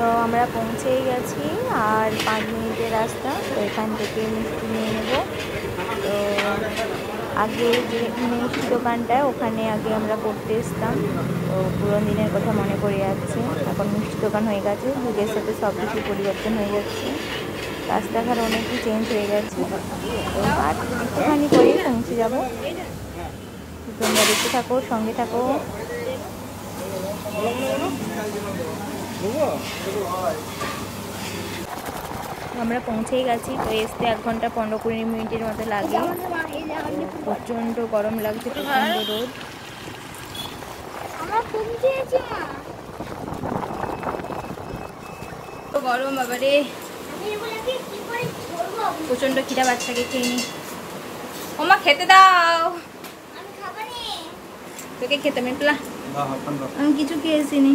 তো আমরা পৌঁছেই গেছি আর 5 মিনিটের রাস্তা। তো এখান থেকে মিষ্টি নিয়ে নেব। তো আগে যে মিষ্টি দোকানটা ওখানে আগে আমরা পড়তে এসতাম, তো পুরোনো দিনের কথা মনে পড়ে যাচ্ছে। এখন মিষ্টি দোকান হয়ে গেছে, যুগের সাথে সব কিছু পরিবর্তন হয়ে যাচ্ছে, রাস্তাঘাট অনেকই চেঞ্জ হয়ে গেছে। তো আর একটুখানি করেই পৌঁছে যাবো। তোমরা দেখতে থাকো, সঙ্গে থাকো। আমরা পৌঁছেই গেছি। তো আসতে 1 ঘন্টা 15-20 মিনিটের মতো লাগে। প্রচণ্ড গরম লাগছে, প্রচণ্ড রোদ। তো গরম বাবারে, প্রচণ্ড খিদা বাচ্চাকে খেয়ে নি। ওমা খেতে দাও, তোকে খেতে মেটলা, আমি কিছু খেয়েছি নি।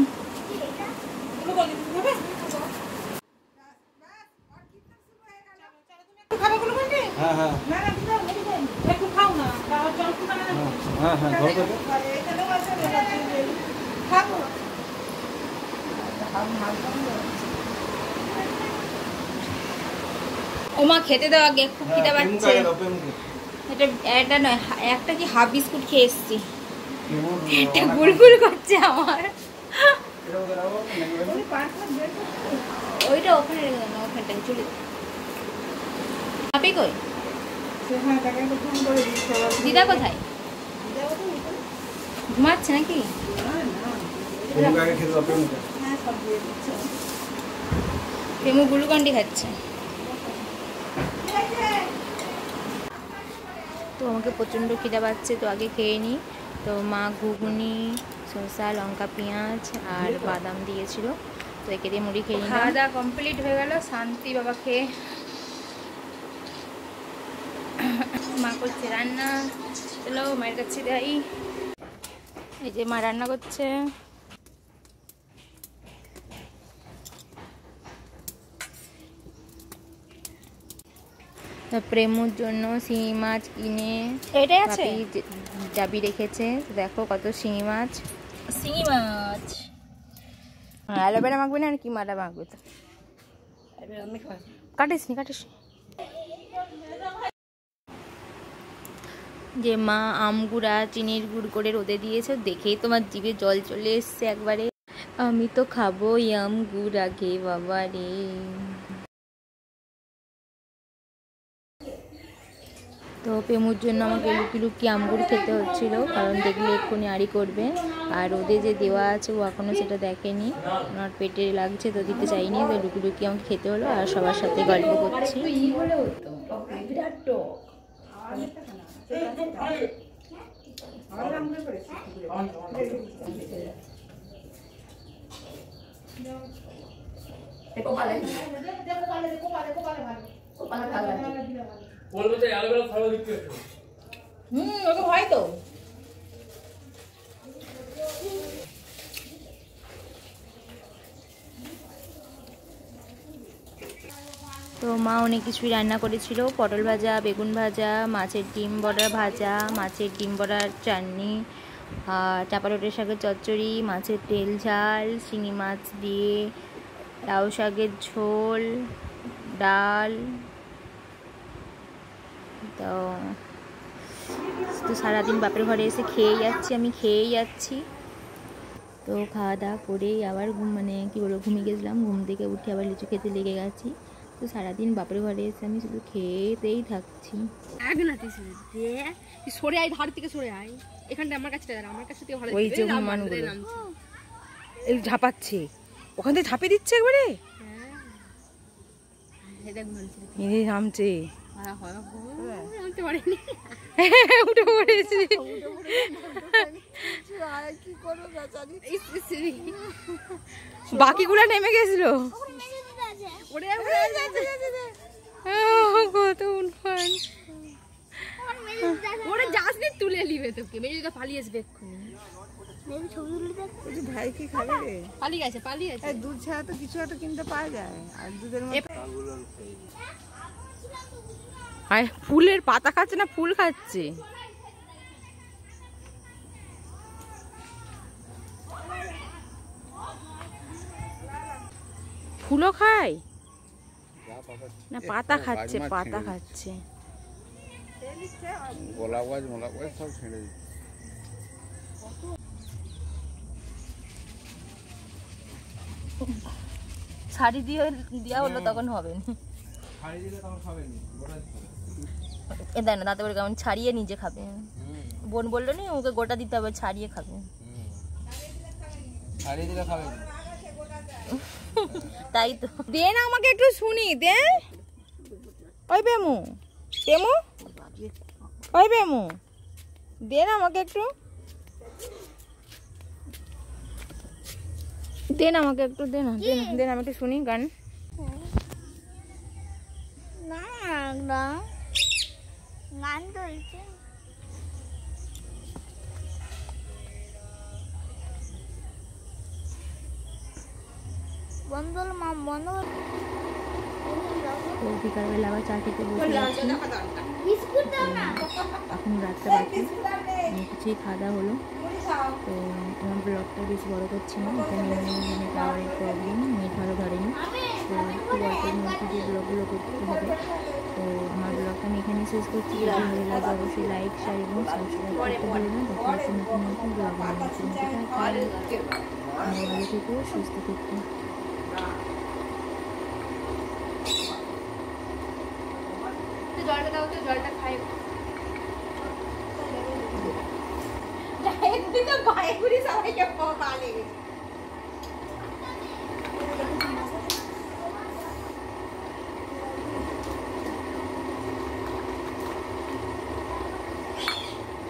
ওমা খেতে দাও আগে, খুব খিদা পাচ্ছে। এটা নয়, একটা কি হাফ বিস্কুট খেয়ে এসছি, এটা গুড়গুড় করছে আমার। ওইটা ওখানে রেখে দাও না, ওখানটায় চলে আপনি কই? দিদা কোথায়? ঘুমাচ্ছে নাকি? প্রেমু গ্লুকন্ডি খাচ্ছে। তো আমাকে প্রচণ্ড খিদা পাচ্ছে, তো আগে খেয়ে নিই। তো মা ঘুগনি, শসা, লঙ্কা, পেঁয়াজ আর বাদাম দিয়েছিল, তো একে দিয়ে মুড়ি খেয়ে নিই। খাওয়া দাওয়া কমপ্লিট হয়ে গেল, শান্তি বাবা খেয়ে। মা করছে রান্না, চলো মায়ের কাছে যাই। এই যে মা রান্না করছে। প্রেমুর জন্য শিঙি মাছ কিনে এটাই আছে চাবি রেখেছে। দেখো কত শিঙি মাছ। শিঙি মাছ অ্যালোভেরা মাখবে না, আর কি মাটা মাখবে? তো কাটিস নি, কাটিস। যে মা আম গুঁড়া চিনির গুড় করে রোদে দিয়েছে, দেখেই তোমার জিভে জল চলে এসছে একবারে। আমি তো খাবো আম গুড় আগে বাবা রে। তো প্রেমুর জন্য আমাকে লুকি লুকি আমগুড় খেতে হচ্ছিল, কারণ দেখলে এক্ষুনি আড়ি করবে। আর রোদে যে দেওয়া আছে ও এখনও সেটা দেখেনি, ওনার পেটে লাগছে তো দিতে চাইনি, তো লুকি লুকি আমাকে খেতে হলো। আর সবার সাথে গল্প করছি। হয় তো তো মা অনেক কিছুই রান্না করেছিল, পটল ভাজা, বেগুন ভাজা, মাছের ডিম বড়া ভাজা, মাছের ডিম বড়ার চাটনি, আর চাপারোটের শাকের চচ্চড়ি, মাছের তেল ঝাল, শিঙি মাছ দিয়ে লাউ শাকের ঝোল, ডাল। তো সারাদিন বাপের ঘরে এসে খেয়েই যাচ্ছি, আমি খেয়েই যাচ্ছি। তো খাওয়া দাওয়া করেই আবার কি বলবো, ঘুমিয়ে গেছিলাম। ঘুম থেকে উঠে আবার লিচু খেতে লেগে গেছি। তো সারাদিন বাপের ঘরে এসে আমি শুধু খেতেই থাকছি। সরে আয়, ধার থেকে সরে আয়, এখানটা আমার কাছে আমার কাছে ওই যে মানুষগুলো ঝাপাচ্ছে, ওখান থেকে ঝাঁপে দিচ্ছে একবারে, নামছে উঠে পড়েছি। বাকিগুলা নেমে গেছিল, কত উনফান। ওরা যাসনি, তুলে নিবে তোকে, মেয়ে যদি পালিয়ে আসবে এক্ষুনি। ভাই কি খাবে রে? পালিয়ে গেছে, পালিয়ে গেছে। দুধ ছাড়া তো কিছু একটা কিনতে পাওয়া যায়, আর দুধের আর ফুলের পাতা খাচ্ছে না, ফুল খাচ্ছে। ফুলও খায় না, পাতা খাচ্ছে, পাতা খাচ্ছে। গোলাপ গাছ মোলাপ গাছ সব ছেড়ে দিচ্ছে। ছাড়ি দিয়ে দেওয়া হলো তখন হবে না, এ দেয় না তাতে করে কেমন ছাড়িয়ে নিজে খাবে। বোন বললো নি ওকে গোটা দিতে হবে, ছাড়িয়ে খাবে। তাই তো, দে না আমাকে একটু শুনি, দে। ওই বেমু, বেমু, ওই বেমু, দে না আমাকে একটু, দে না আমাকে একটু, দে না, দে না, দে না, আমি একটু শুনি গান। গান চলছে। বন্ধ হলো মা, বন্ধ হলো। তো বিকালবেলা আবার চা খেতে বসে আছি। এখন রাতটা বাকি, কিছুই খাওয়া দাওয়া হলো। তো আমার ব্লগটা বেশ বড় করছি না, এখানে মানে টাওয়ারের প্রবলেম, নেট ভালো ধরেনি, তো খুব অল্পের মধ্যে দিয়ে ব্লগগুলো করতে হবে। তো আমার ব্লগটা আমি এখানে শেষ করছি। যদি ভালো লাগে অবশ্যই লাইক, শেয়ার এবং সাবস্ক্রাইব করতে ভুলবেন না। দেখা হচ্ছে নতুন নতুন ব্লগ বানাচ্ছি। ভালো থেকো, সুস্থ থেকো। জলটা দাও তো, জলটা খাই।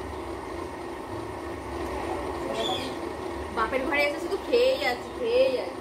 বাপের ঘরে এসে শুধু খেয়েই যাচ্ছি, খেয়েই যাচ্ছি।